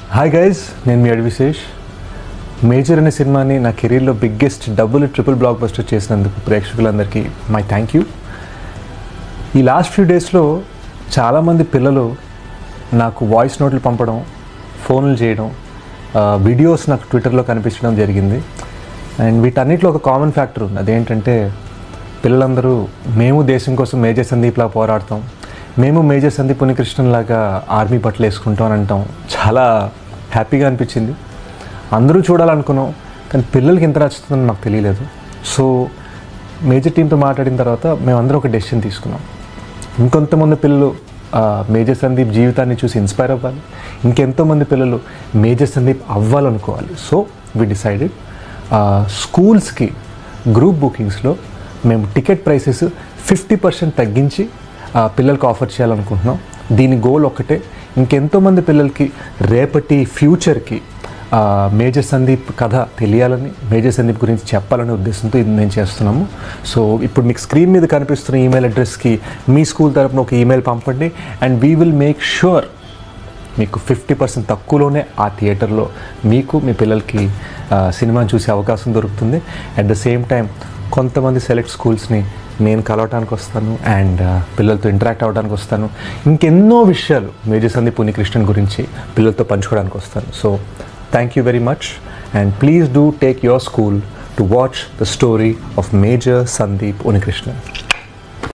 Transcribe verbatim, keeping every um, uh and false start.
Hi guys, నేను మీ Adivi Sesh. Major అనే సినిమాని నా కెరీర్లో biggest double triple blockbuster చేసినందుకు ప్రేక్షకులందరికీ మై థ్యాంక్ యూ. ఈ లాస్ట్ ఫ్యూ డేస్లో చాలామంది పిల్లలు నాకు వాయిస్ నోట్లు పంపడం, ఫోన్లు చేయడం, వీడియోస్ నాకు ట్విట్టర్లో కనిపించడం జరిగింది. అండ్ వీటన్నిటిలో ఒక కామన్ ఫ్యాక్టర్ ఉంది. అదేంటంటే పిల్లలందరూ మేము దేశం కోసం మేజర్ సందీప్లా పోరాడతాం, మేము మేజర్ సందీప్ ఉనికృష్ణన్ లాగా ఆర్మీ బట్టలు వేసుకుంటాం అని అంటాం. చాలా హ్యాపీగా అనిపించింది. అందరూ చూడాలనుకున్నాం, కానీ పిల్లలకి ఎంత నచ్చుతుందని నాకు తెలియలేదు. సో మేజర్ టీంతో మాట్లాడిన తర్వాత మేమందరం ఒక డెసిషన్ తీసుకున్నాం. ఇంకొంతమంది పిల్లలు మేజర్ సందీప్ జీవితాన్ని చూసి ఇన్స్పైర్ అవ్వాలి, ఇంకెంతోమంది పిల్లలు మేజర్ సందీప్ అవ్వాలనుకోవాలి. సో వి డిసైడెడ్ స్కూల్స్కి గ్రూప్ బుకింగ్స్లో మేము టికెట్ ప్రైసెస్ ఫిఫ్టీ పర్సెంట్ తగ్గించి పిల్లలకు ఆఫర్ చేయాలనుకుంటున్నాం. దీని గోల్ ఒక్కటే, ఇంకెంతోమంది పిల్లలకి రేపటి ఫ్యూచర్కి మేజర్ సందీప్ కథ తెలియాలని, మేజర్ సందీప్ గురించి చెప్పాలనే ఉద్దేశంతో ఇది మేము చేస్తున్నాము. సో ఇప్పుడు మీకు స్క్రీన్ మీద కనిపిస్తున్న ఈమెయిల్ అడ్రస్కి మీ స్కూల్ తరపున ఒక ఈమెయిల్ పంపండి, and we will make sure మీకు ఫిఫ్టీ పర్సెంట్ తక్కువలోనే ఆ థియేటర్లో మీకు మీ పిల్లలకి సినిమాని చూసే అవకాశం దొరుకుతుంది. అట్ ద సేమ్ టైం కొంతమంది సెలెక్ట్ స్కూల్స్ని నేను కలవటానికి వస్తాను, అండ్ పిల్లలతో ఇంటరాక్ట్ అవ్వడానికి వస్తాను. ఇంకెన్నో విషయాలు మేజర్ సందీప్ ఉనికృష్ణన్ గురించి పిల్లలతో పంచుకోవడానికి వస్తాను. So thank you very much, and please do take your school to watch the story of major Sandeep Unnikrishnan.